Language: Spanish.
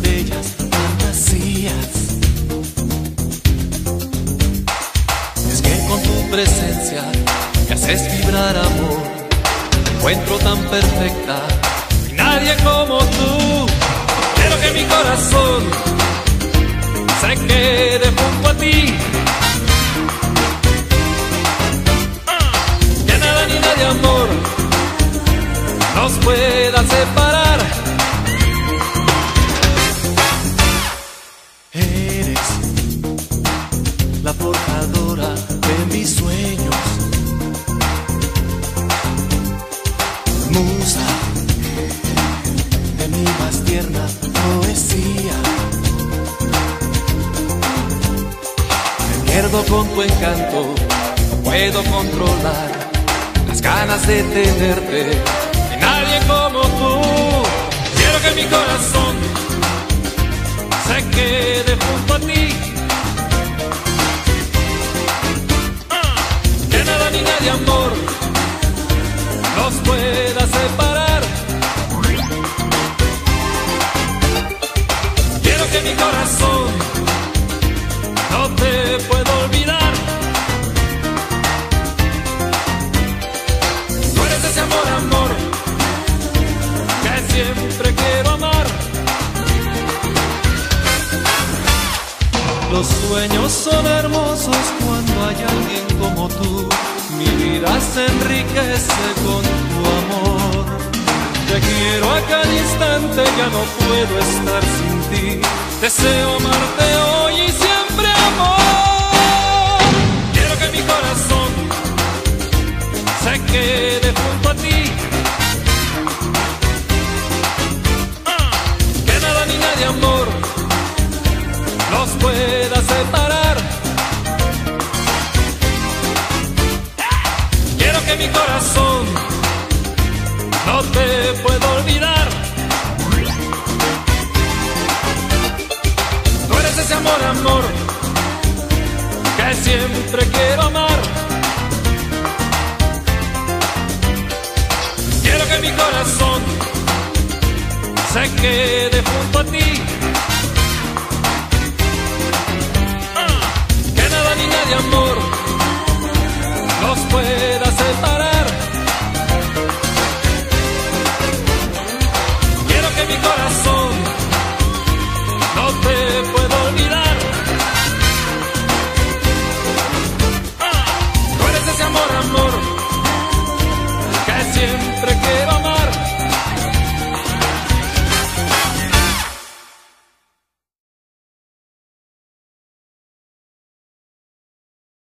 bellas fantasías. Es que con tu presencia me haces vibrar, amor. Te encuentro tan perfecta y nadie como tú. Quiero que mi corazón se quede junto a ti. Que nada ni nadie, amor, nos pueda separar. Eres la forjadora de mis sueños, musa de mi más tierna poesía. Me pierdo con tu encanto, no puedo controlar las ganas de tenerte. Nadie como tú. Quiero que mi corazón se quede junto a ti. Que nada ni nadie, amor, nos pueda separar. Quiero que mi corazón no te pueda olvidar. Tú eres ese amor, amor, que siempre quiero amar. Los sueños son hermosos cuando hay alguien como tú. Mi vida se enriquece con tu amor. Te quiero a cada instante, ya no puedo estar sin ti. Deseo amarte hoy y siempre, amor. Quiero que mi corazón se quede junto a ti. Amor, nos pueda separar. Quiero que mi corazón no te pueda olvidar. Tú eres ese amor, amor, que siempre quiero amar. Quiero que mi corazón se quede junto a ti.